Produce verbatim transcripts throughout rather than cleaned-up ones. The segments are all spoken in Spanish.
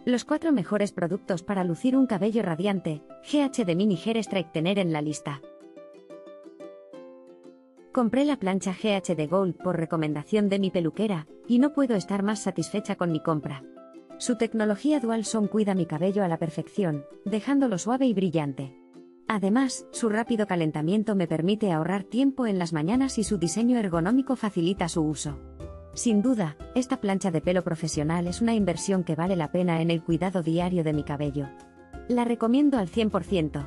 Los cuatro mejores productos para lucir un cabello radiante, G H D Mini Hair Straight tener en la lista. Compré la plancha G H D Gold por recomendación de mi peluquera, y no puedo estar más satisfecha con mi compra. Su tecnología Dual Zone cuida mi cabello a la perfección, dejándolo suave y brillante. Además, su rápido calentamiento me permite ahorrar tiempo en las mañanas y su diseño ergonómico facilita su uso. Sin duda, esta plancha de pelo profesional es una inversión que vale la pena en el cuidado diario de mi cabello. La recomiendo al cien por ciento.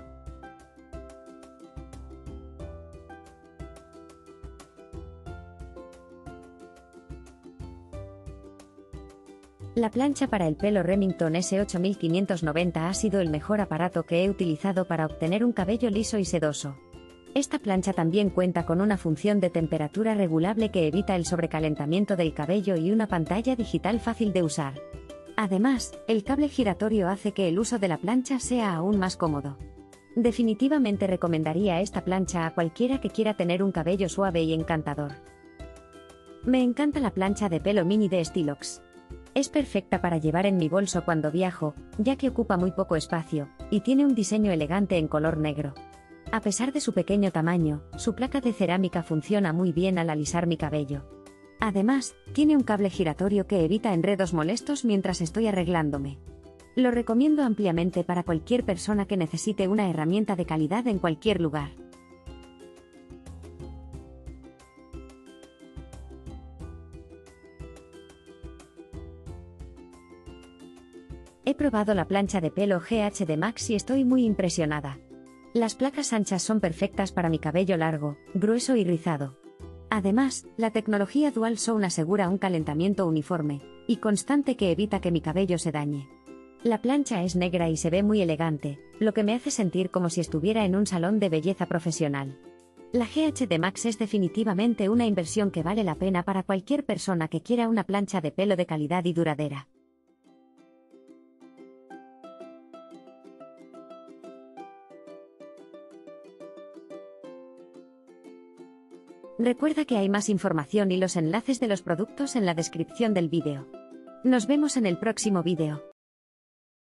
La plancha para el pelo Remington S ocho mil quinientos noventa ha sido el mejor aparato que he utilizado para obtener un cabello liso y sedoso. Esta plancha también cuenta con una función de temperatura regulable que evita el sobrecalentamiento del cabello y una pantalla digital fácil de usar. Además, el cable giratorio hace que el uso de la plancha sea aún más cómodo. Definitivamente recomendaría esta plancha a cualquiera que quiera tener un cabello suave y encantador. Me encanta la plancha de pelo mini de Stylox. Es perfecta para llevar en mi bolso cuando viajo, ya que ocupa muy poco espacio, y tiene un diseño elegante en color negro. A pesar de su pequeño tamaño, su placa de cerámica funciona muy bien al alisar mi cabello. Además, tiene un cable giratorio que evita enredos molestos mientras estoy arreglándome. Lo recomiendo ampliamente para cualquier persona que necesite una herramienta de calidad en cualquier lugar. He probado la plancha de pelo G H D Max y estoy muy impresionada. Las placas anchas son perfectas para mi cabello largo, grueso y rizado. Además, la tecnología Dual Zone asegura un calentamiento uniforme y constante que evita que mi cabello se dañe. La plancha es negra y se ve muy elegante, lo que me hace sentir como si estuviera en un salón de belleza profesional. La G H D Max es definitivamente una inversión que vale la pena para cualquier persona que quiera una plancha de pelo de calidad y duradera. Recuerda que hay más información y los enlaces de los productos en la descripción del vídeo. Nos vemos en el próximo vídeo.